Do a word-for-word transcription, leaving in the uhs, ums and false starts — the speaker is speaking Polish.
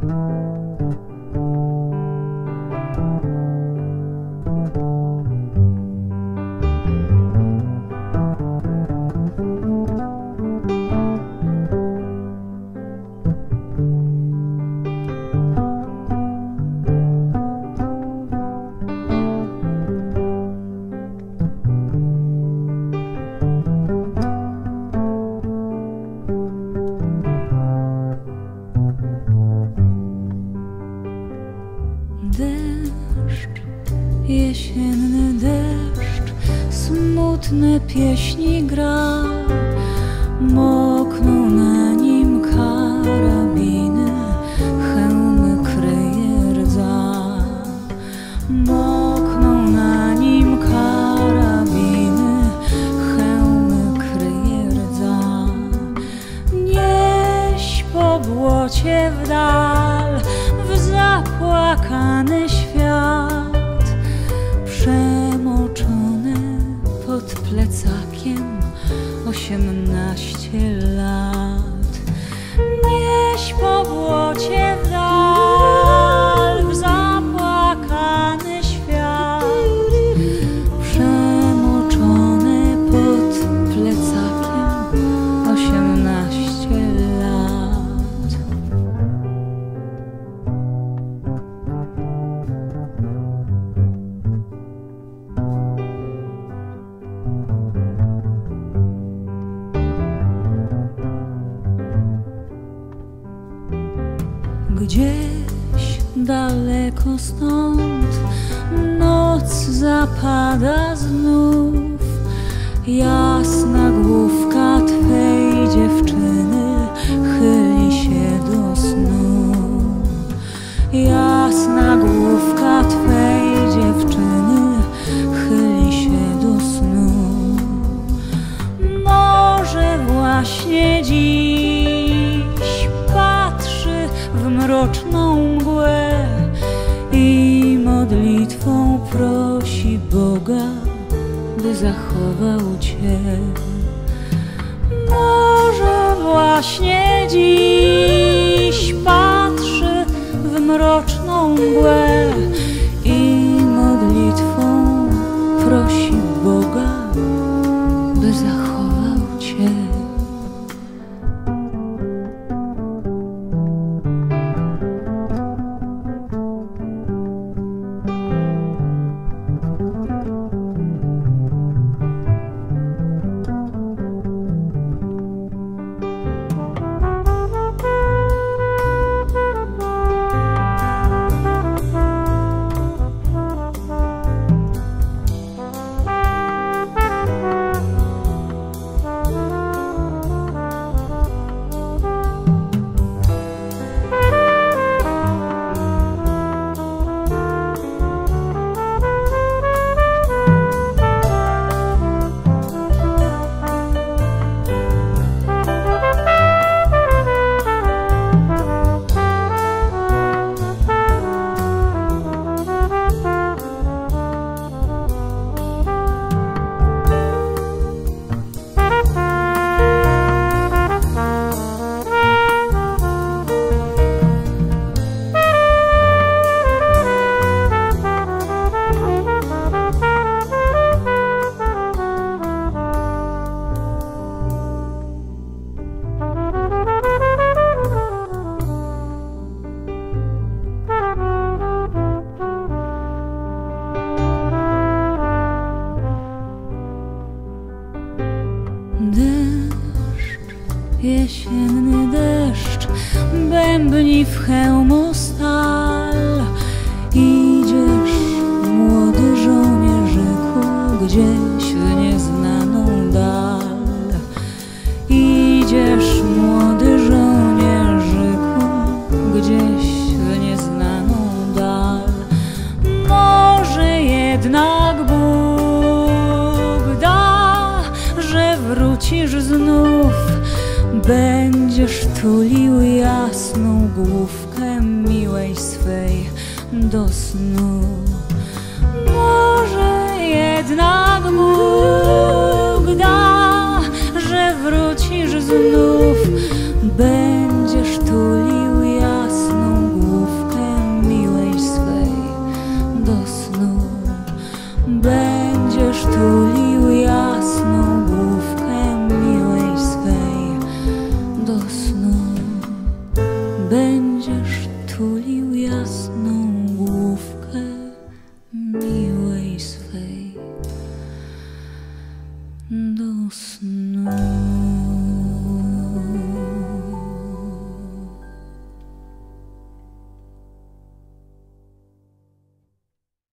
Deszcz, jesienny deszcz, smutne pieśni gra, mokną na nim karabiny, hełmy kryje rdza. Mokną na nim karabiny, hełmy kryje rdza. Nieś po błocie w dal, w zapłakany świat, przemoczony pod plecakiem osiemnaście lat. Nieś po błocie w dal, w zapłakany świat, przemoczony pod plecakiem osiemnaście lat. Gdzieś daleko stąd noc zapada znów, jasna główka twej dziewczyny chyli się do snu. Jasna główka twej dziewczyny chyli się do snu. Może właśnie dziś patrzy w mroczną mgłę i modlitwą prosi Boga, by zachował cię. Może właśnie dziś patrzy w mroczną mgłę i modlitwą prosi Boga, by zachował cię. Deszcz, jesienny deszcz, bębni w hełmostal. Idziesz, młody żołnierzyku, gdzieś w nieznaną dal. Idziesz, młody żołnierzyku, gdzieś w nieznaną dal. Może jednak Bóg da, że wrócisz znów, będziesz tulił jasną główkę miłej swej do snu. Może jednak Bóg da, że wrócisz znów, będziesz tulił jasną główkę snu.